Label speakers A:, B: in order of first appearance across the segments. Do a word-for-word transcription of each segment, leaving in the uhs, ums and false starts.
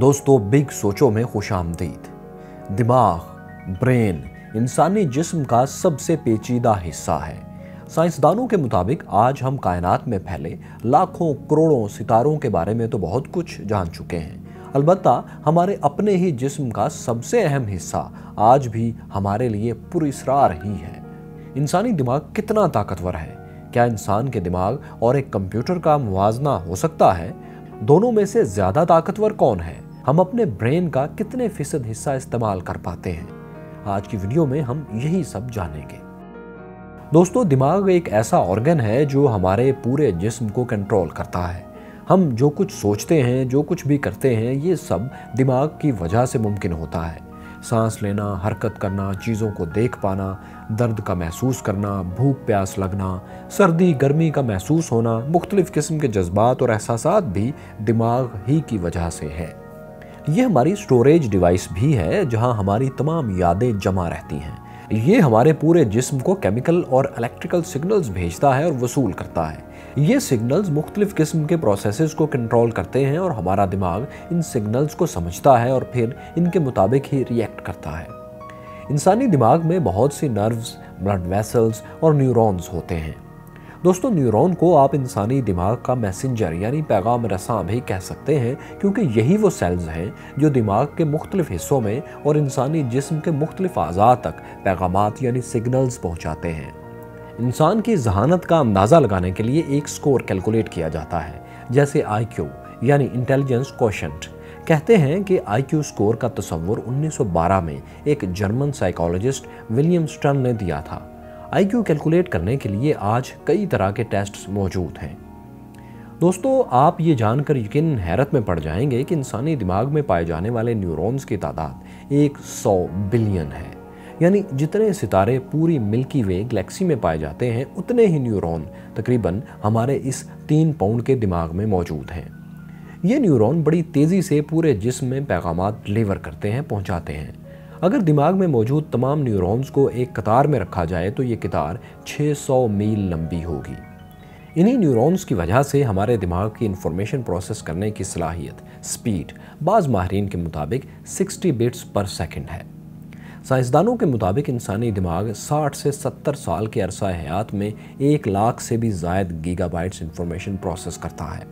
A: दोस्तों, बिग सोचो में खुशामदीद। दिमाग, ब्रेन इंसानी जिस्म का सबसे पेचीदा हिस्सा है। साइंसदानों के मुताबिक आज हम कायनात में फैले लाखों करोड़ों सितारों के बारे में तो बहुत कुछ जान चुके हैं। अलबत्ता हमारे अपने ही जिस्म का सबसे अहम हिस्सा आज भी हमारे लिए पुरअसरार ही है। इंसानी दिमाग कितना ताकतवर है? क्या इंसान के दिमाग और एक कंप्यूटर का मुवाजना हो सकता है? दोनों में से ज्यादा ताकतवर कौन है? हम अपने ब्रेन का कितने फीसद हिस्सा इस्तेमाल कर पाते हैं? आज की वीडियो में हम यही सब जानेंगे। दोस्तों, दिमाग एक ऐसा ऑर्गन है जो हमारे पूरे जिस्म को कंट्रोल करता है। हम जो कुछ सोचते हैं, जो कुछ भी करते हैं, ये सब दिमाग की वजह से मुमकिन होता है। सांस लेना, हरकत करना, चीज़ों को देख पाना, दर्द का महसूस करना, भूख प्यास लगना, सर्दी गर्मी का महसूस होना, मुख्तलिफ किस्म के जज्बात और एहसासात भी दिमाग ही की वजह से है। ये हमारी स्टोरेज डिवाइस भी है जहां हमारी तमाम यादें जमा रहती हैं। ये हमारे पूरे जिस्म को केमिकल और इलेक्ट्रिकल सिग्नल्स भेजता है और वसूल करता है। ये सिग्नल्स मुख्तलिफ किस्म के प्रोसेसेस को कंट्रोल करते हैं और हमारा दिमाग इन सिग्नल्स को समझता है और फिर इनके मुताबिक ही रिएक्ट करता है। इंसानी दिमाग में बहुत सी नर्व्स, ब्लड वेसल्स और न्यूरॉन्स होते हैं। दोस्तों, न्यूरॉन को आप इंसानी दिमाग का मैसेंजर यानी पैगाम रसां भी कह सकते हैं, क्योंकि यही वो सेल्स हैं जो दिमाग के मुख्तलिफ हिस्सों में और इंसानी जिस्म के मुख्तलिफ आज़ा तक पैगामात यानी सिग्नल्स पहुंचाते हैं। इंसान की जहानत का अंदाज़ा लगाने के लिए एक स्कोर कैलकुलेट किया जाता है, जैसे आई क्यू यानी इंटेलिजेंस क्वोशेंट। कहते हैं कि आई क्यू स्कोर का तस्वुर उन्नीस सौ बारह में एक जर्मन साइकोलॉजिस्ट विलियम स्टर्न ने दिया था। आई क्यू कैलकुलेट करने के लिए आज कई तरह के टेस्ट्स मौजूद हैं। दोस्तों, आप ये जानकर यकीनन हैरत में पड़ जाएंगे कि इंसानी दिमाग में पाए जाने वाले न्यूरॉन्स की तादाद एक सौ बिलियन है। यानी जितने सितारे पूरी मिल्की वे गैलेक्सी में पाए जाते हैं, उतने ही न्यूरॉन तकरीबन हमारे इस तीन पाउंड के दिमाग में मौजूद हैं। ये न्यूरॉन बड़ी तेज़ी से पूरे जिस्म में पैगामात डिलीवर करते हैं, पहुंचाते हैं। अगर दिमाग में मौजूद तमाम न्यूरॉन्स को एक कतार में रखा जाए तो ये कतार छह सौ मील लंबी होगी। इन्हीं न्यूरॉन्स की वजह से हमारे दिमाग की इंफॉर्मेशन प्रोसेस करने की सलाहियत, स्पीड, बाज़ माहिरीन के मुताबिक साठ बिट्स पर सेकंड है। साइंसदानों के मुताबिक इंसानी दिमाग साठ से सत्तर साल के अरसा हयात में एक लाख से भी ज़ायद गीगाबाइट्स इंफॉर्मेशन प्रोसेस करता है।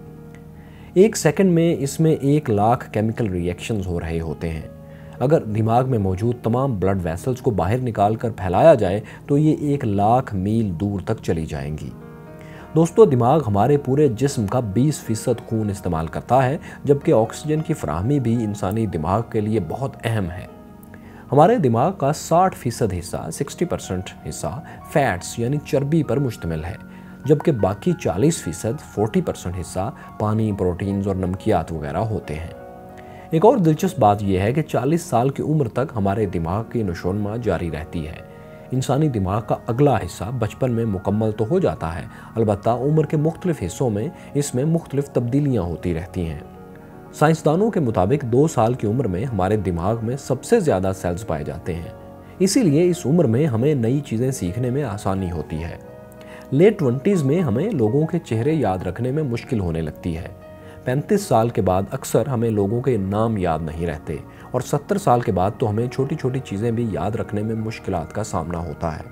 A: एक सेकंड में इसमें एक लाख केमिकल रिएक्शंस हो रहे होते हैं। अगर दिमाग में मौजूद तमाम ब्लड वेसल्स को बाहर निकाल कर फैलाया जाए तो ये एक लाख मील दूर तक चली जाएंगी। दोस्तों, दिमाग हमारे पूरे जिस्म का बीस फीसद खून इस्तेमाल करता है, जबकि ऑक्सीजन की फराहमी भी इंसानी दिमाग के लिए बहुत अहम है। हमारे दिमाग का साठ फीसद हिस्सा साठ परसेंट हिस्सा फैट्स यानी चर्बी पर मुश्तमिल है, जबकि बाकी चालीस फीसद चालीस परसेंट हिस्सा पानी, प्रोटीन्स और नमकियात वगैरह होते हैं। एक और दिलचस्प बात यह है कि चालीस साल की उम्र तक हमारे दिमाग की नशोनमा जारी रहती है। इंसानी दिमाग का अगला हिस्सा बचपन में मुकम्मल तो हो जाता है, अलबत्ता उम्र के मुख्तलिफ हिस्सों में इसमें मुख्तलिफ तब्दीलियाँ होती रहती हैं। साइंसदानों के मुताबिक दो साल की उम्र में हमारे दिमाग में सबसे ज़्यादा सेल्स पाए जाते हैं। इसीलिए इस उम्र में हमें नई चीज़ें सीखने में आसानी होती है। लेट ट्वेंटीज़ में हमें लोगों के चेहरे याद रखने में मुश्किल होने लगती है। पैंतीस साल के बाद अक्सर हमें लोगों के नाम याद नहीं रहते और सत्तर साल के बाद तो हमें छोटी छोटी चीज़ें भी याद रखने में मुश्किलात का सामना होता है।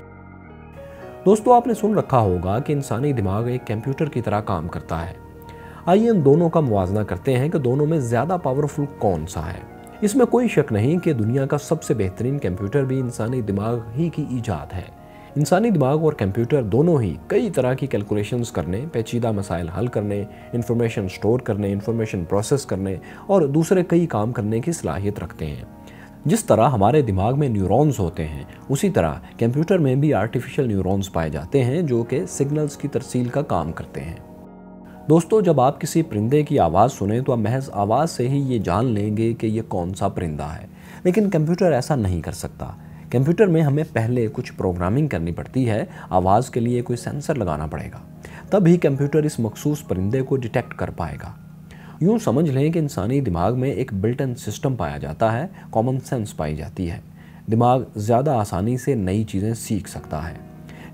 A: दोस्तों, आपने सुन रखा होगा कि इंसानी दिमाग एक कंप्यूटर की तरह काम करता है। आइए इन दोनों का मुवाजना करते हैं कि दोनों में ज़्यादा पावरफुल कौन सा है। इसमें कोई शक नहीं कि दुनिया का सबसे बेहतरीन कंप्यूटर भी इंसानी दिमाग ही की ईजाद है। इंसानी दिमाग और कंप्यूटर दोनों ही कई तरह की कैलकुलेशंस करने, पेचीदा मसाइल हल करने, इंफॉर्मेशन स्टोर करने, इंफॉर्मेशन प्रोसेस करने और दूसरे कई काम करने की सलाहियत रखते हैं। जिस तरह हमारे दिमाग में न्यूरॉन्स होते हैं, उसी तरह कंप्यूटर में भी आर्टिफिशियल न्यूरॉन्स पाए जाते हैं जो कि सिग्नल्स की तरसील का काम करते हैं। दोस्तों, जब आप किसी परिंदे की आवाज़ सुने तो आप महज आवाज़ से ही ये जान लेंगे कि ये कौन सा परिंदा है, लेकिन कंप्यूटर ऐसा नहीं कर सकता। कंप्यूटर में हमें पहले कुछ प्रोग्रामिंग करनी पड़ती है, आवाज़ के लिए कोई सेंसर लगाना पड़ेगा, तभी कंप्यूटर इस मखसूस परिंदे को डिटेक्ट कर पाएगा। यूँ समझ लें कि इंसानी दिमाग में एक बिल्ट इन सिस्टम पाया जाता है, कॉमन सेंस पाई जाती है। दिमाग ज़्यादा आसानी से नई चीज़ें सीख सकता है।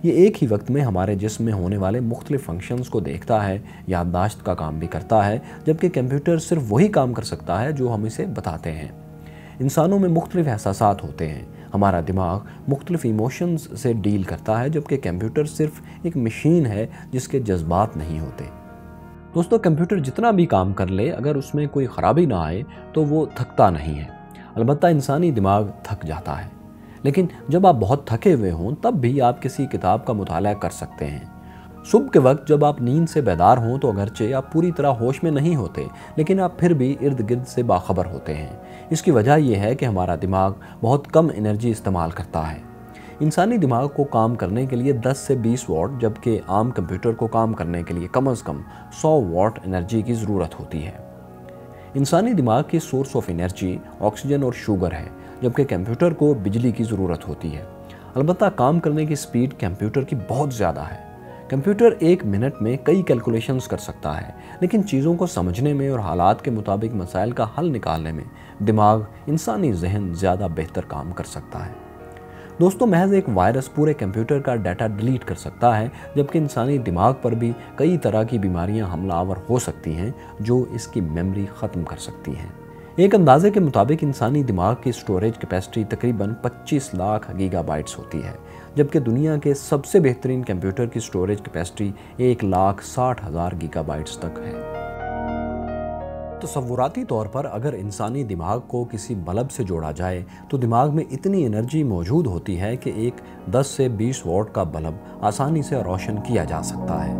A: یہ ایک ہی وقت میں ہمارے جسم میں ہونے والے مختلف فنکشنز کو دیکھتا ہے، یادداشت کا کام بھی کرتا ہے، جبکہ کمپیوٹر صرف وہی کام کر سکتا ہے جو ہم اسے بتاتے ہیں۔ انسانوں میں مختلف احساسات ہوتے ہیں۔ ہمارا دماغ مختلف ایموشنز سے ڈیل کرتا ہے، جبکہ کمپیوٹر صرف ایک مشین ہے جس کے جذبات نہیں ہوتے۔ دوستو، کمپیوٹر جتنا بھی کام کر لے، اگر اس میں کوئی خرابی نہ آئے تو وہ تھکتا نہیں ہے۔ البتہ انسانی دماغ تھک جاتا ہے، لیکن جب آپ بہت تھکے ہوئے ہوں تب بھی آپ کسی کتاب کا مطالعہ کر سکتے ہیں۔ صبح کے وقت جب آپ نیند سے بیدار ہوں تو اگرچہ آپ پوری طرح ہوش میں نہیں ہوتے، لیکن آپ پھر بھی ارد گرد سے باخبر ہوتے ہیں۔ اس کی وجہ یہ ہے کہ ہمارا دماغ بہت کم انرجی استعمال کرتا ہے۔ انسانی دماغ کو کام کرنے کے لیے دس سے بیس واٹ، جبکہ عام کمپیوٹر کو کام کرنے کے لیے کم از کم سو واٹ انرجی کی ضرورت ہوتی ہے۔ انسانی دماغ کی سورس آف انرجی آکسیجن اور شوگر ہے، جبکہ کمپیوٹر کو بجلی کی ضرورت ہوتی ہے۔ البتہ کام کرنے کی سپیڈ کمپیوٹر کی بہت زیادہ ہے۔ کمپیوٹر ایک منٹ میں کئی کیلکولیشنز کر سکتا ہے، لیکن چیزوں کو سمجھنے میں اور حالات کے مطابق مسائل کا حل نکالنے میں دماغ، انسانی ذہن زیادہ بہتر کام کر سکتا ہے۔ دوستو، محض ایک وائرس پورے کمپیوٹر کا ڈیٹا ڈیلیٹ کر سکتا ہے، جبکہ انسانی دماغ پر بھی کئی طرح کی بیماریاں حملہ آور ہو سکتی ہیں جو اس کی میموری ختم کر سکتی ہیں۔ ایک اندازے کے مطابق انسانی دماغ کی سٹوریج کیپیسٹی تقریباً پچیس لاکھ گیگا بائٹس ہوتی ہے، جبکہ دنیا کے سب سے بہترین کمپیوٹر کی سٹوریج کیپیسٹی ایک لاکھ ساٹھ ہزار گیگا بائٹس تک ہے۔ تصوراتی طور پر اگر انسانی دماغ کو کسی بلب سے جوڑا جائے تو دماغ میں اتنی انرجی موجود ہوتی ہے کہ ایک دس سے بیس واٹ کا بلب آسانی سے روشن کیا جا سکتا ہے۔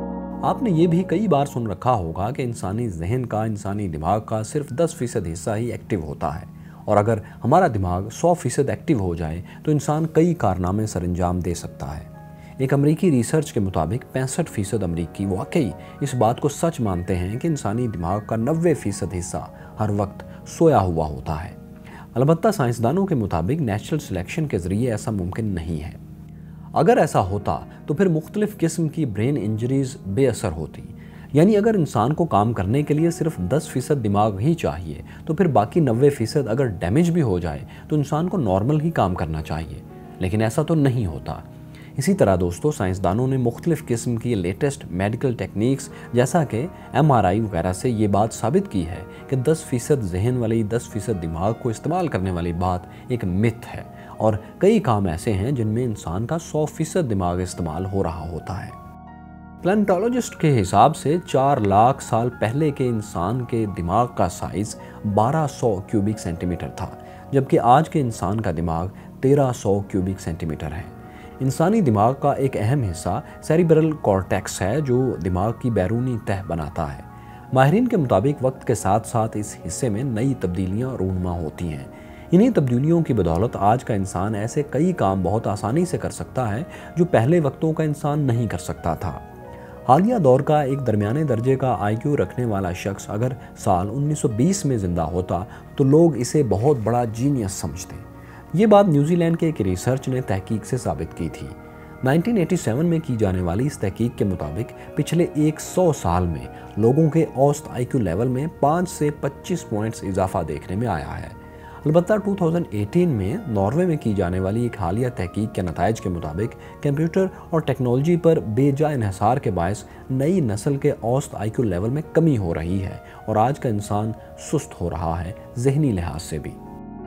A: آپ نے یہ بھی کئی بار سن رکھا ہوگا کہ انسانی ذہن کا انسانی دماغ کا صرف دس فیصد حصہ ہی ایکٹیو ہوتا ہے، اور اگر ہمارا دماغ سو فیصد ایکٹیو ہو جائے تو انسان کئی کارنامے سر انجام دے سکتا ہے۔ ایک امریکی ریسرچ کے مطابق پینسٹھ فیصد امریکی واقعی اس بات کو سچ مانتے ہیں کہ انسانی دماغ کا نوے فیصد حصہ ہر وقت سویا ہوا ہوتا ہے۔ البتہ سائنسدانوں کے مطابق نیچرل سلیکشن کے ذریعے ایسا ممکن نہیں ہے۔ اگر ایسا ہوتا تو پھر مختلف قسم کی برین انجریز بے اثر ہوتی، یعنی اگر انسان کو کام کرنے کے لیے صرف دس فیصد دماغ ہی چاہیے تو پھر باقی نوے فیصد اگر ڈیمیج بھی ہو جائے تو انسان کو نارمل ہی کام کرنا چاہیے، لیکن ایسا تو نہیں ہوتا۔ اسی طرح دوستو، سائنسدانوں نے مختلف قسم کی لیٹسٹ میڈیکل ٹیکنیکس جیسا کہ ایم آر آئی وغیرہ سے یہ بات ثابت کی ہے کہ دس فیصد ذہن والی دس فیصد دماغ کو استعمال کرنے والی بات ایک متھ ہے، اور کئی کام ایسے ہیں جن میں انسان کا سو فیصد دماغ استعمال ہو رہا ہوتا ہے۔ پلانٹولوجسٹ کے حساب سے چار لاکھ سال پہلے کے انسان کے دماغ کا سائز بارہ سو کیوبک سینٹی میٹر تھا، جبکہ آج کے انسان کا دماغ تیرہ سو کیوبک سینٹی میٹر ہے۔ انسانی دماغ کا ایک اہم حصہ سیریبرل کارٹیکس ہے جو دماغ کی بیرونی تہہ بناتا ہے۔ ماہرین کے مطابق وقت کے ساتھ ساتھ اس حصے میں نئی تبدیلیاں رونما ہوتی ہیں۔ انہی تبدیلیوں کی بدولت آج کا انسان ایسے کئی کام بہت آسانی سے کر سکتا ہے جو پہلے وقتوں کا انسان نہیں کر سکتا تھا۔ حالیہ دور کا ایک درمیانے درجے کا آئی کیو رکھنے والا شخص اگر سال انیس سو بیس میں زندہ ہوتا تو لوگ اسے بہت بڑا جینیس سمجھتے۔ یہ بات نیوزی لینڈ کے ایک ریسرچ نے تحقیق سے ثابت کی تھی۔ نائنٹین ایٹی سیون میں کی جانے والی اس تحقیق کے مطابق پچھلے ایک سو سال میں لوگوں کے اوسط آئی کیو لیول میں پانچ سے پچیس پوائنٹس اضافہ دیکھنے میں آیا ہے۔ البتہ دو ہزار اٹھارہ میں ناروے میں کی جانے والی ایک حالیہ تحقیق کے نتائج کے مطابق کمپیوٹر اور ٹیکنالوجی پر بے جا انحصار کے باعث نئی نسل کے اوسط آئی کیو لیول میں کمی ہو رہی ہے، اور آج کا انسان سست ہو رہا ہے ذہنی لحاظ سے بھی۔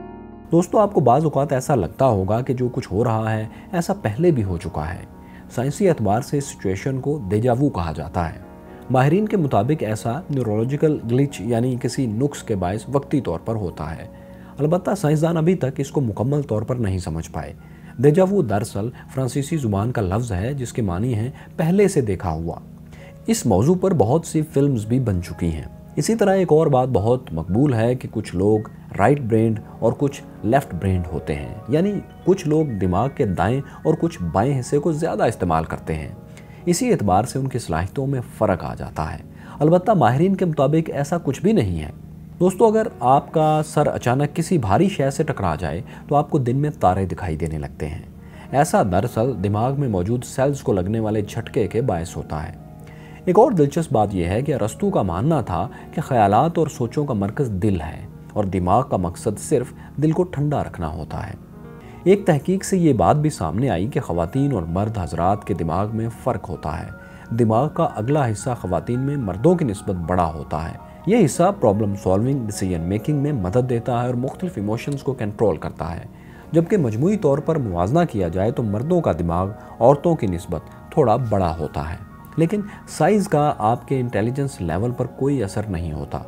A: دوستو، آپ کو بعض اوقات ایسا لگتا ہوگا کہ جو کچھ ہو رہا ہے ایسا پہلے بھی ہو چکا ہے۔ سائنسی اعتبار سے اس سچویشن کو دیجا وو کہا جاتا ہے۔ ماہرین کے مطابق ایسا نیورولوجیکل گلچ یعنی کسی نقص کے باعث وقتی طور پر ہوتا ہے۔ البتہ سائنسدان ابھی تک اس کو مکمل طور پر نہیں سمجھ پائے۔ دیجا وو دراصل فرانسیسی زبان کا لفظ ہے جس کے معنی ہے پہلے سے دیکھا ہوا۔ اس موضوع پر بہت سی فلمز بھی بن چکی ہیں۔ اسی طرح ایک اور بات بہت مقبول ہے کہ کچھ لوگ رائٹ برینڈ اور کچھ لیفٹ برینڈ ہوتے ہیں، یعنی کچھ لوگ دماغ کے دائیں اور کچھ بائیں حصے کو زیادہ استعمال کرتے ہیں۔ اسی اعتبار سے ان کی صلاحیتوں میں فرق آ جاتا ہے۔ البتہ ماہرین کے مطابق ایسا کچھ بھی نہیں ہے۔ دوستو، اگر آپ کا سر اچانک کسی بھاری شے سے ٹکرا جائے تو آپ کو دن میں تارے دکھائی دینے لگتے ہیں۔ ایسا دراصل دماغ میں موجود سیلز کو لگنے والے جھٹکے کے باعث ہوتا ہے۔ ایک اور دلچسپ بات یہ ہے کہ ارسطو کا ماننا تھا کہ خیالات اور سوچوں کا مرکز دل ہے اور دماغ کا مقصد صرف دل کو ٹھنڈا رکھنا ہوتا ہے۔ ایک تحقیق سے یہ بات بھی سامنے آئی کہ خواتین اور مرد حضرات کے دماغ میں فرق ہوتا ہے۔ دماغ کا اگلا حصہ خواتین میں مردوں کی نسبت بڑا ہوتا ہے۔ یہ حصہ پرابلم سالونگ، ڈیسیژن میکنگ میں مدد دیتا ہے اور مختلف ایموشنز کو کنٹرول کرتا ہے، جبکہ مجموعی طور پر موازنہ کیا جائے تو مردوں کا دماغ عورتوں کی نسبت تھوڑا بڑا ہوتا ہے، لیکن سائز کا آپ کے انٹیلیجنس لیول پر کوئی اثر نہیں ہوتا۔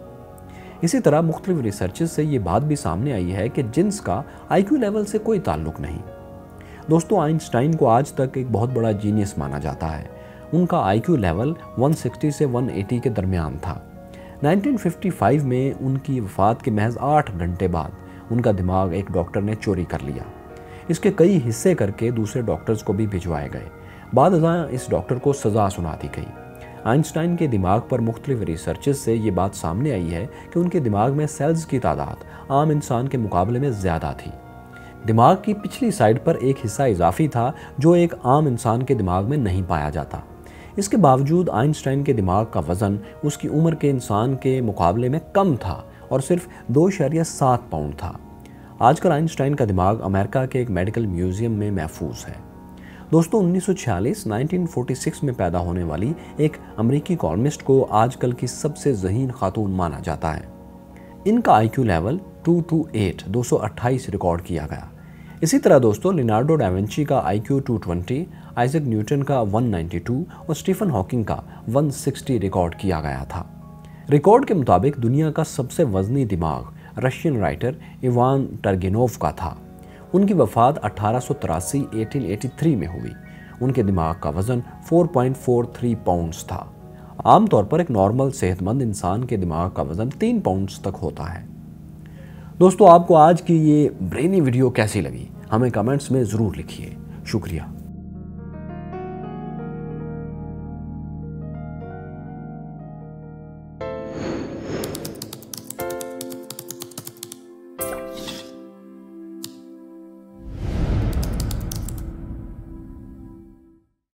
A: اسی طرح مختلف ریسرچز سے یہ بات بھی سامنے آئی ہے کہ جنس کا آئی کیو لیول سے کوئی تعلق نہیں۔ دوستو، آئنسٹائن کو آج تک ایک بہت بڑا جینیس مانا جاتا ہے۔ ان کا آئی کیو لیول ایک سو ساٹھ سے ایک سو اسی کے درمیان تھا۔ انیس سو پچپن میں ان کی وفات کے محض آٹھ گھنٹے بعد ان کا دماغ ایک ڈاکٹر نے چوری کر لیا۔ اس کے کئی حصے کر کے دوسرے ڈاکٹرز کو بھی بھجوائے گئے۔ بعد ازاں اس ڈاکٹر کو سزا سنا دی گئی۔ آئنسٹائن کے دماغ پر مختلف ریسرچز سے یہ بات سامنے آئی ہے کہ ان کے دماغ میں سیلز کی تعداد عام انسان کے مقابلے میں زیادہ تھی۔ دماغ کی پچھلی سائیڈ پر ایک حصہ اضافی تھا جو ایک عام انسان کے دماغ میں نہیں پایا جاتا۔ اس کے باوجود آئنسٹائن کے دماغ کا وزن اس کی عمر کے انسان کے مقابلے میں کم تھا اور صرف دو اشاریہ سات پاؤنڈ تھا۔ آج کل آئنسٹائن کا دماغ امریکہ کے ایک میڈیکل میوزیم میں محفوظ ہے۔ دوستو، انیس سو چھیالیس انیس سو چھیالیس میں پیدا ہونے والی ایک امریکی کالمسٹ کو آج کل کی سب سے ذہین خاتون مانا جاتا ہے۔ ان کا آئی کیو لیول دو سو اٹھائیس دو سو اٹھائیس ریکارڈ کیا گیا۔ اسی طرح دوستو، لیونارڈو ڈا ونچی کا آئی کیو دو سو بیس، آئزیک نیوٹن کا ایک سو بانوے اور اسٹیفن ہاکنگ کا ایک سو ساٹھ ریکارڈ کیا گیا تھا۔ ریکارڈ کے مطابق دنیا کا سب سے وزنی دماغ رشین رائٹر ایوان ٹرگینوف کا تھا۔ ان کی وفات اٹھارہ سو تراسی اٹھارہ سو تراسی میں ہوئی۔ ان کے دماغ کا وزن چار پوائنٹ چار تین پاؤنڈز تھا۔ عام طور پر ایک نارمل صحت مند انسان کے دماغ کا وزن تین پاؤنڈز تک ہوتا ہے۔ دوستو، آپ کو آج کی یہ برینی ویڈیو کیسی لگی؟ ہمیں کمنٹس میں ضرور لکھیے۔ شکریہ۔